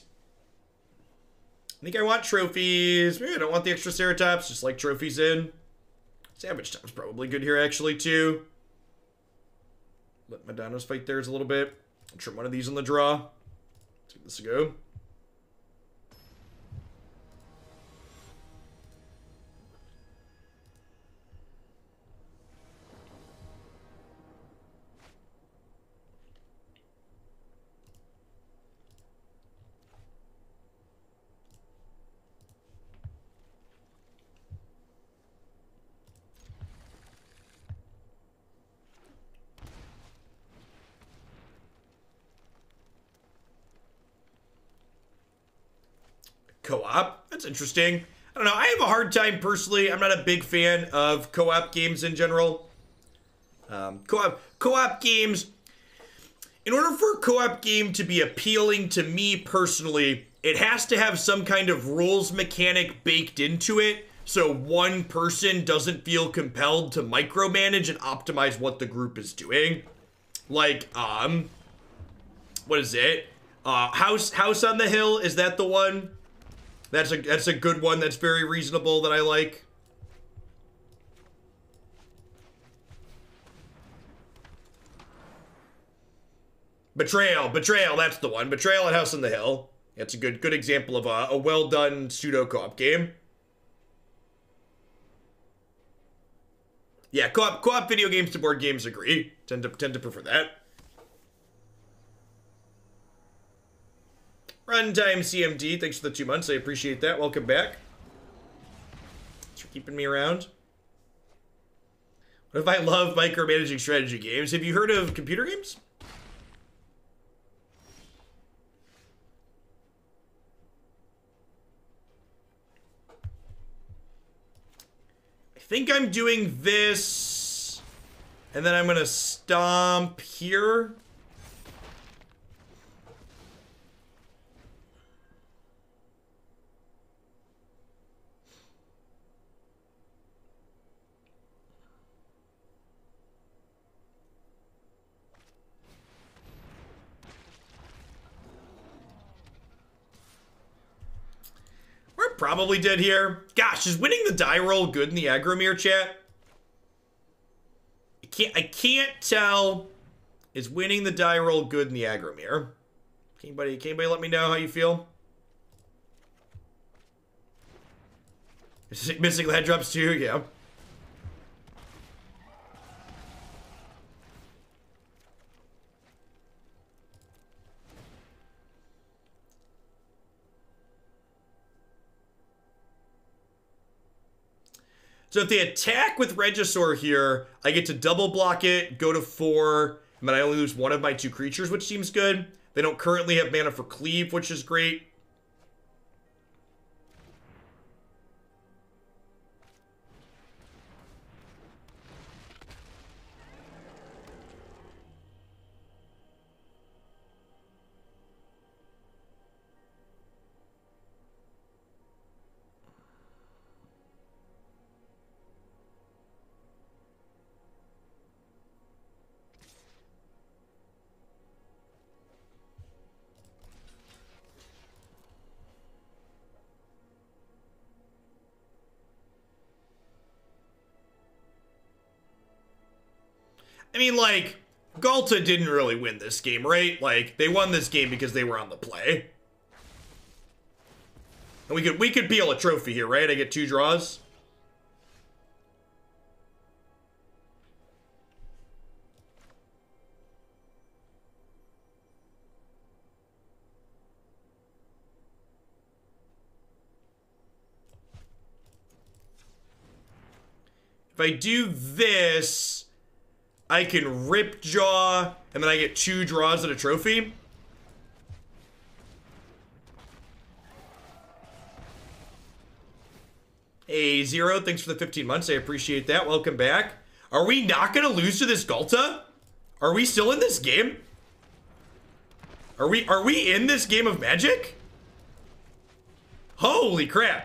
Speaker 1: I think I want trophies. Maybe I don't want the extra Ceratops, just like trophies in. Savage Time's probably good here actually too. Let my dinos fight theirs a little bit. I'll trim one of these in the draw. Let's give this a go. co-op. That's interesting. I don't know. I have a hard time personally. I'm not a big fan of co-op games in general. Co-op games, in order for a co-op game to be appealing to me personally, it has to have some kind of rules mechanic baked into it, so one person doesn't feel compelled to micromanage and optimize what the group is doing. Like, what is it? House on the Hill, is that the one? That's a good one that's very reasonable that I like. Betrayal, that's the one. Betrayal at House on the Hill. That's a good example of a well-done pseudo co-op game. Yeah, co-op video games to board games agree. Tend to prefer that. Runtime CMD, thanks for the 2 months. I appreciate that. Welcome back. Thanks for keeping me around. What if I love micromanaging strategy games? Have you heard of computer games? I think I'm doing this, and then I'm gonna stomp here. We're probably dead here. Gosh, is winning the die roll good in the Agromir chat? I can't tell. Is winning the die roll good in the Agromir? Can anybody let me know how you feel? Missing land drops too, yeah. So if they attack with Regisaur here, I get to double block it, go to 4, and then I only lose one of my 2 creatures, which seems good. They don't currently have mana for Cleave, which is great. I mean, like, Galta didn't really win this game, right? Like, they won this game because they were on the play. And we could peel a trophy here, right? I get 2 draws. If I do this, I can Rip Jaw, and then I get 2 draws and a trophy. Hey, Zero, thanks for the 15 months. I appreciate that. Welcome back. Are we not going to lose to this Galta? Are we still in this game? Are we in this game of Magic? Holy crap.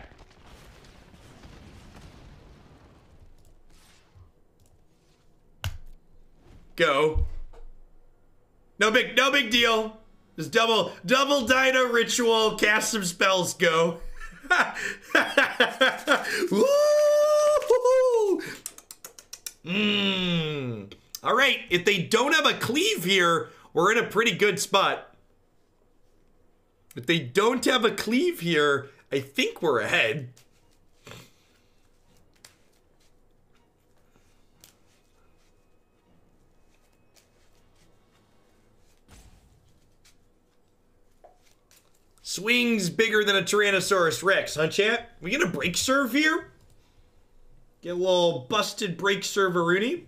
Speaker 1: Go. No big deal. Just double Dino Ritual, cast some spells, go. All right, if they don't have a Cleave here, we're in a pretty good spot. If they don't have a Cleave here, I think we're ahead. Swings bigger than a Tyrannosaurus Rex, huh, chat? We get a break serve here? Get a little busted break serve-a-rooney.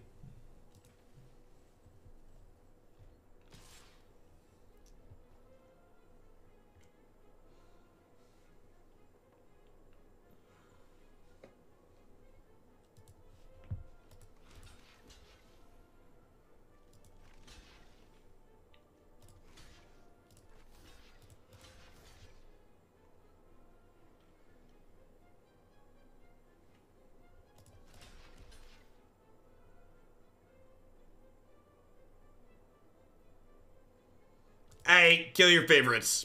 Speaker 1: Hey, kill your favorites.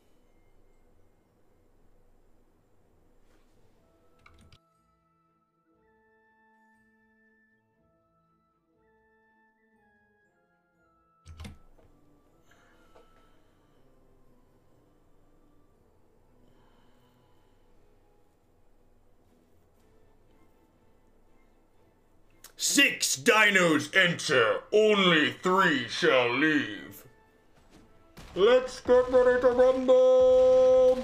Speaker 1: Six dinos enter, only 3 shall leave. Let's get ready to rumble!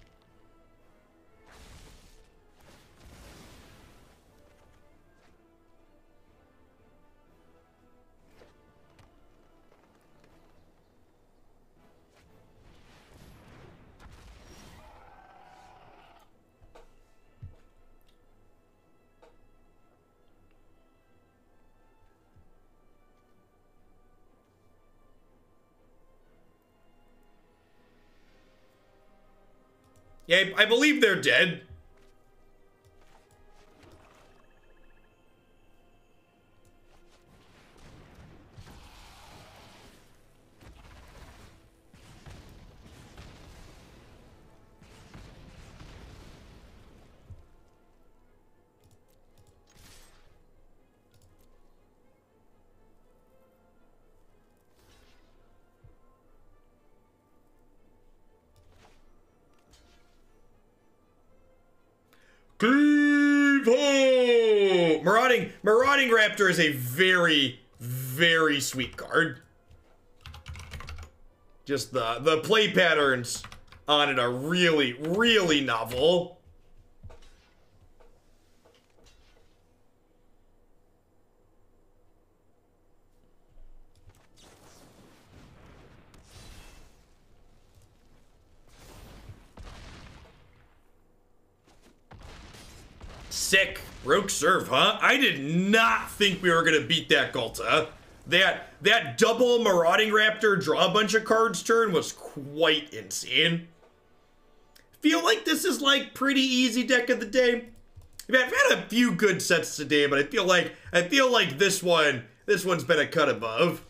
Speaker 1: Yeah, I believe they're dead. Cleave ho! Marauding Raptor is a very, very sweet card. Just the play patterns on it are really, really novel. Sick. Rogue Serve, huh? I did not think we were gonna beat that Ghalta. That double Marauding Raptor draw a bunch of cards turn was quite insane. Feel like this is like pretty easy deck of the day. I've had a few good sets today, but I feel like this one's been a cut above.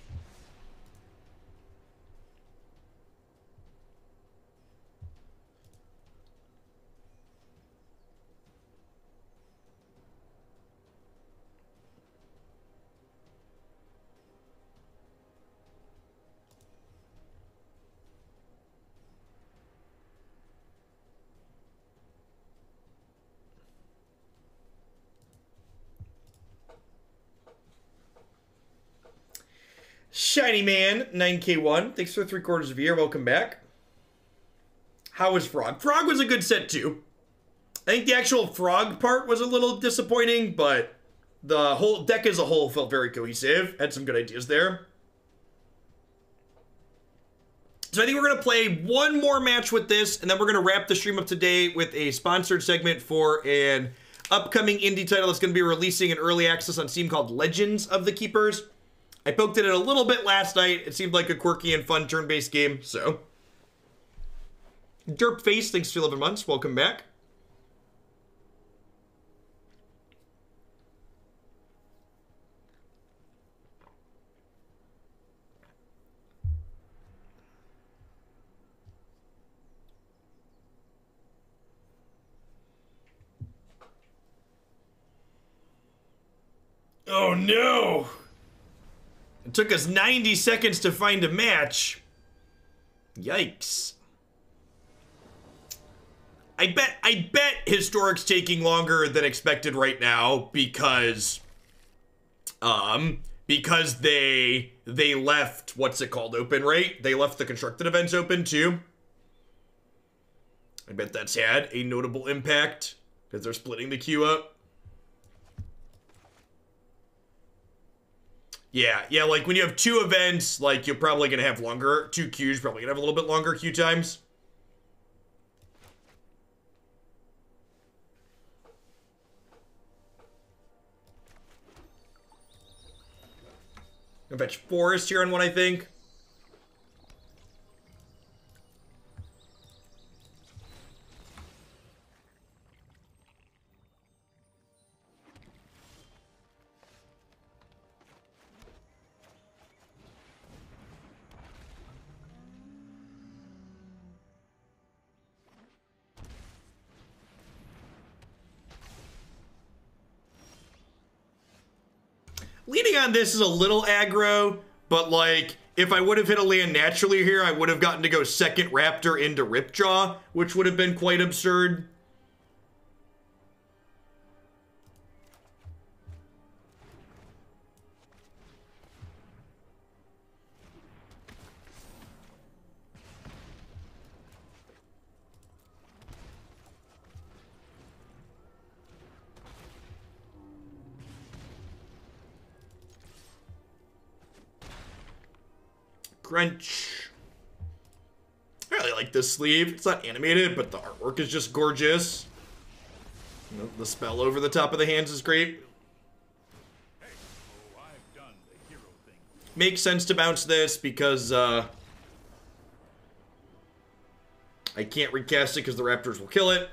Speaker 1: Shiny Man 9K1, thanks for 3/4 of a year. Welcome back. How was Frog? Frog was a good set too. I think the actual Frog part was a little disappointing, but the whole deck as a whole felt very cohesive. Had some good ideas there. So I think we're going to play one more match with this, and then we're going to wrap the stream up today with a sponsored segment for an upcoming indie title that's going to be releasing in early access on Steam called Legends of the Keepers. I poked at it a little bit last night. It seemed like a quirky and fun turn-based game, so. Derp Face, thanks for 11 months. Welcome back. Oh no! It took us 90 seconds to find a match. Yikes. I bet Historic's taking longer than expected right now because they left, what's it called, open, right? They left the constructed events open too. I bet that's had a notable impact because they're splitting the queue up. Yeah, like when you have 2 events, like you're probably gonna have longer, 2 queues, probably gonna have a little bit longer queue times. Gonna fetch Forest here on one, I think. Leaning on this is a little aggro, but like, if I would have hit a land naturally here, I would have gotten to go second Raptor into Ripjaw, which would have been quite absurd. Crunch. I really like this sleeve. It's not animated, but the artwork is just gorgeous. You know, the spell over the top of the hands is great. Makes sense to bounce this because I can't recast it because the Raptors will kill it.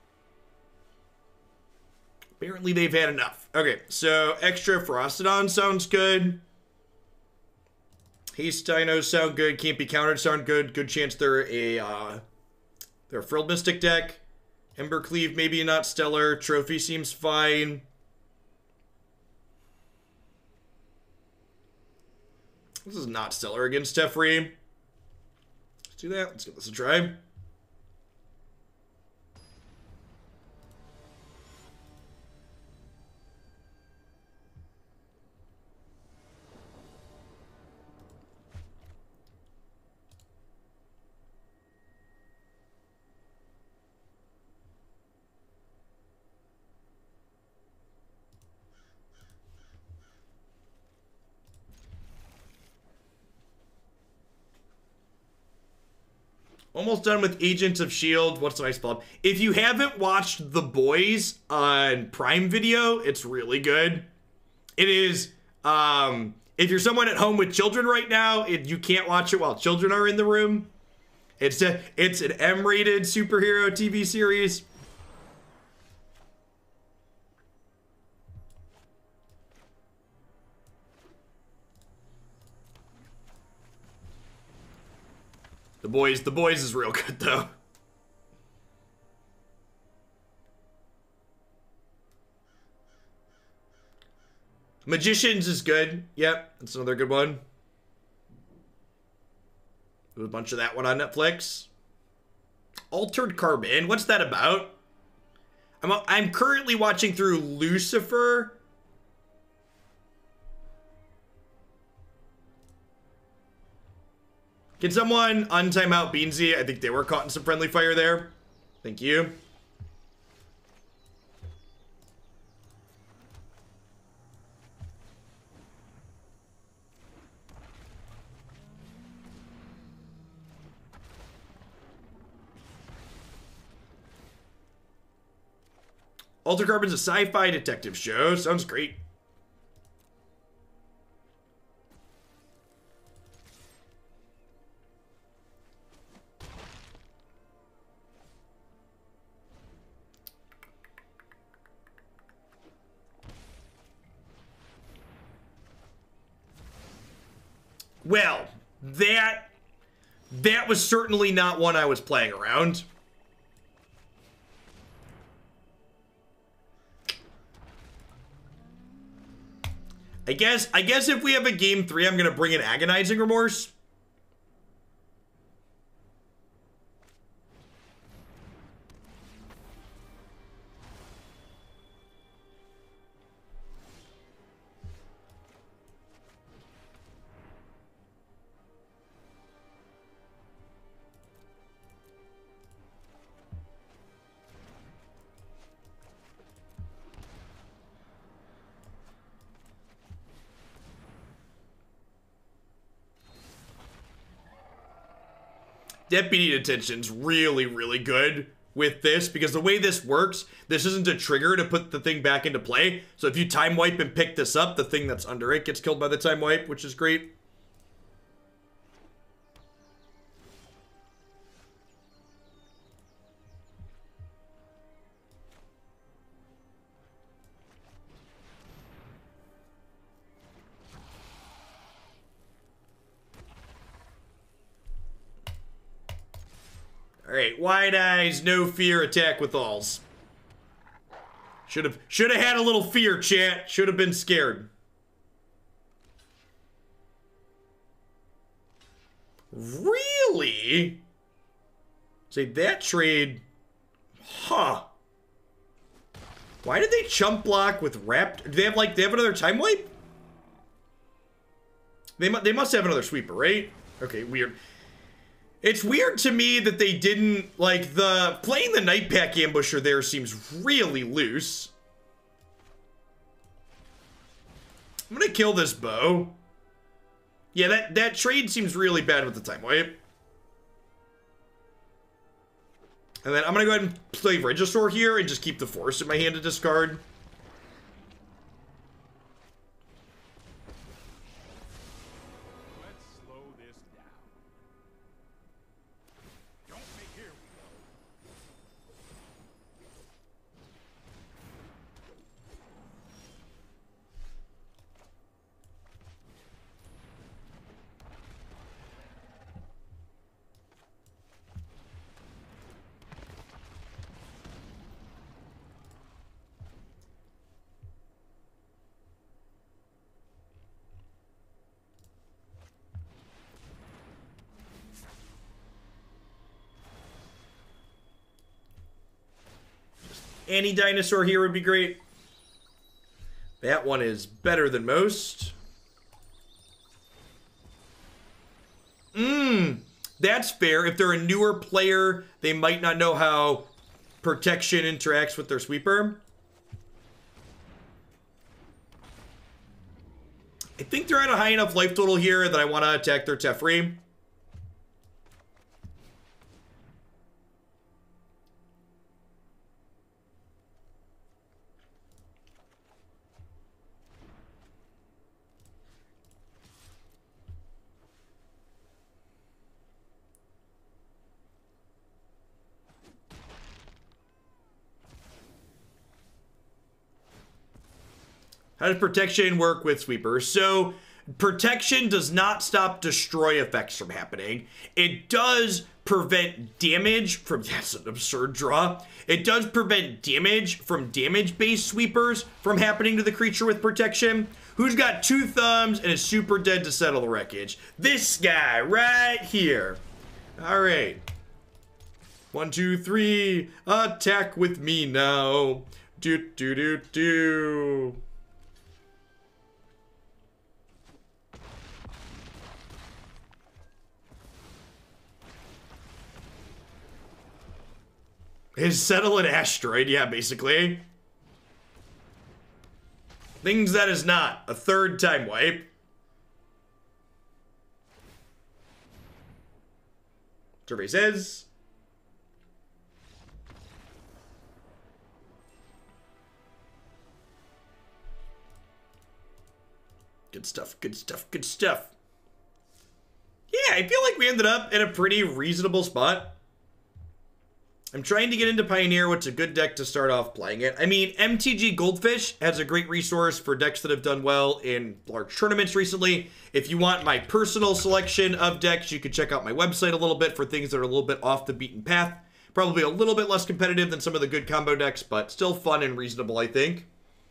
Speaker 1: Apparently they've had enough. Okay, so extra Frostodon sounds good. Haste Dinos sound good. Can't be countered sound good. Good chance they're a Frilled Mystic deck. Embercleave maybe not stellar. Trophy seems fine. This is not stellar against Teferi. Let's do that. Let's give this a try. Almost done with Agents of S.H.I.E.L.D. What's the nice spell? If you haven't watched The Boys on Prime Video, it's really good. It is, if you're someone at home with children right now, you can't watch it while children are in the room. It's an M-rated superhero TV series. The Boys is real good, though. Magicians is good. Yep, that's another good one. There's a bunch of that one on Netflix. Altered Carbon, what's that about? I'm currently watching through Lucifer. Can someone untime out Beansy? I think they were caught in some friendly fire there. Thank you. Altered Carbon's a sci-fi detective show. Sounds great. Well, that was certainly not one I was playing around. I guess if we have a game 3, I'm gonna bring in Agonizing Remorse. Deputy Detention's really, really good with this because the way this works, this isn't a trigger to put the thing back into play. So if you time wipe and pick this up, the thing that's under it gets killed by the time wipe, which is great. Alright, Wide Eyes, no fear, attack with alls. Should have had a little fear, chat. Should have been scared. Really? Say that trade. Huh. Why did they chump block with Raptor? Do they have like, they have another time wipe? They must have another sweeper, right? Okay, weird. It's weird to me that they didn't, like, playing the Night Pack Ambusher there seems really loose. I'm gonna kill this bow. Yeah, that trade seems really bad with the time wipe. And then I'm gonna go ahead and play Regisaur here and just keep the Force in my hand to discard.
Speaker 3: Let's slow this down. Don't make here we go.
Speaker 1: Any dinosaur here would be great. That one is better than most. That's fair. If they're a newer player, they might not know how protection interacts with their sweeper. I think they're at a high enough life total here that I want to attack their Teferi. How does protection work with sweepers? So protection does not stop destroy effects from happening. It does prevent damage from, that's an absurd draw. It does prevent damage from damage-based sweepers from happening to the creature with protection. Who's got 2 thumbs and is super dead to settle the wreckage? This guy right here. All right. 1, 2, 3. Attack with me now. Do, do, do, do. Is settle an asteroid, yeah, basically. Things that is not. A 3rd time wipe. Survey says. Good stuff, good stuff, good stuff. Yeah, I feel like we ended up in a pretty reasonable spot. I'm trying to get into Pioneer, what's a good deck to start off playing it. I mean, MTG Goldfish has a great resource for decks that have done well in large tournaments recently. If you want my personal selection of decks, you can check out my website a little bit for things that are a little bit off the beaten path. Probably a little bit less competitive than some of the good combo decks, but still fun and reasonable, I think.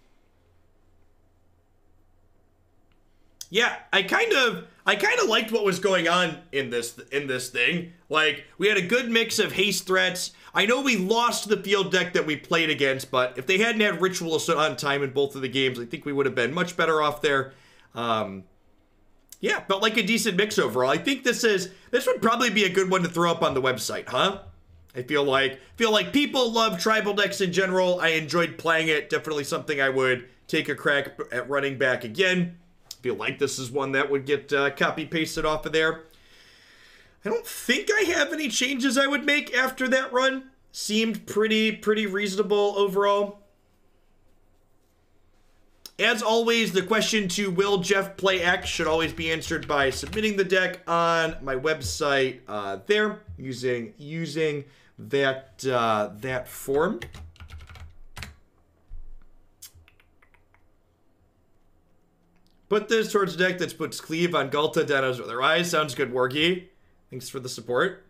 Speaker 1: Yeah, I kind of liked what was going on in this thing. Like, we had a good mix of haste threats. I know we lost the field deck that we played against, but if they hadn't had Ritual on time in both of the games, I think we would have been much better off there. Yeah, but like a decent mix overall. I think this would probably be a good one to throw up on the website, huh? I feel like people love tribal decks in general. I enjoyed playing it. Definitely something I would take a crack at running back again. Feel like this is one that would get copy pasted off of there. I don't think I have any changes I would make after that run. Seemed pretty reasonable overall. As always, the question to will Jeff play X should always be answered by submitting the deck on my website there using that form. Put this towards a deck that puts Cleave on Ghalta, Danos, or otherwise. Sounds good, Wargy. Thanks for the support.